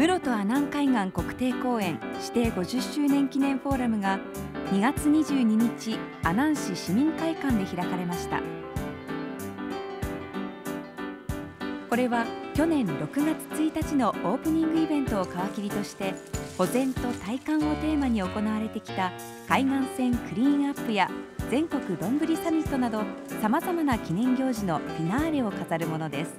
室戸阿南海岸国定公園指定50周年記念フォーラムが2月22日、阿南市市民会館で開かれました。これは去年6月1日のオープニングイベントを皮切りとして保全と体感をテーマに行われてきた海岸線クリーンアップや全国どんぶりサミットなどさまざまな記念行事のフィナーレを飾るものです。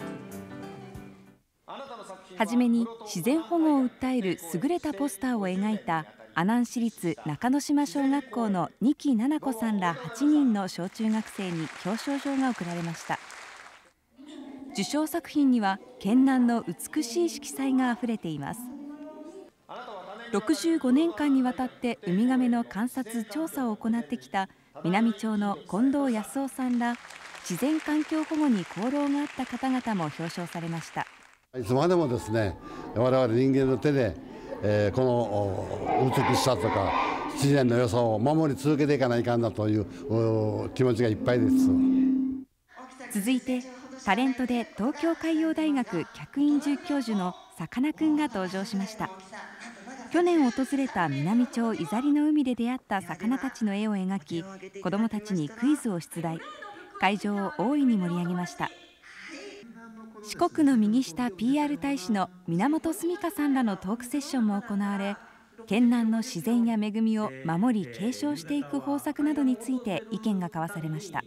はじめに自然保護を訴える優れたポスターを描いた阿南市立中之島小学校の二木奈々子さんら8人の小中学生に表彰状が贈られました。受賞作品には県南の美しい色彩があふれています。65年間にわたってウミガメの観察調査を行ってきた南町の近藤康夫さんら自然環境保護に功労があった方々も表彰されました。 いつまでもですね、我々人間の手で、この美しさとか自然の良さを守り続けていかないかんなという気持ちがいっぱいです。 続いてタレントで東京海洋大学客員准教授のさかなクンが登場しました。去年訪れた南町伊ザリの海で出会った魚たちの絵を描き、子どもたちにクイズを出題、会場を大いに盛り上げました。四国の右下 PR 大使の源澄香さんらのトークセッションも行われ、県南の自然や恵みを守り継承していく方策などについて意見が交わされました。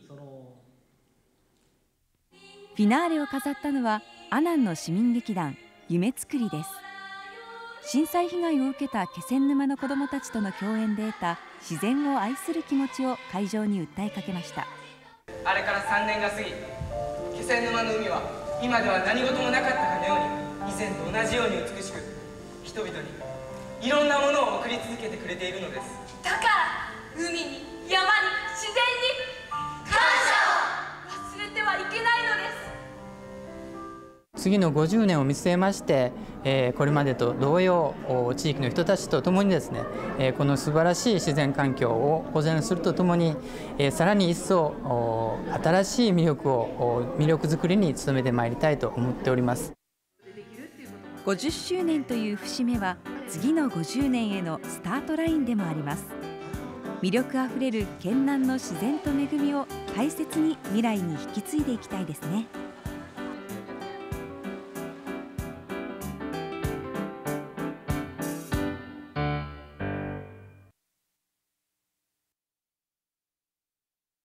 フィナーレを飾ったのは阿南の市民劇団夢つくりです。震災被害を受けた気仙沼の子どもたちとの共演で得た自然を愛する気持ちを会場に訴えかけました。 あれから3年が過ぎ、気仙沼の海は今では何事もなかったかのように以前と同じように美しく、人々にいろんなものを送り続けてくれているのです。 だから海に山に自然に感謝を忘れてはいけないのです。 次の50年を見据えまして、これまでと同様地域の人たちとともにですね、この素晴らしい自然環境を保全するとともに、さらに一層新しい魅力づくりに努めてまいりたいと思っております。 50周年という節目は次の50年へのスタートラインでもあります。魅力あふれる県南の自然と恵みを大切に未来に引き継いでいきたいですね。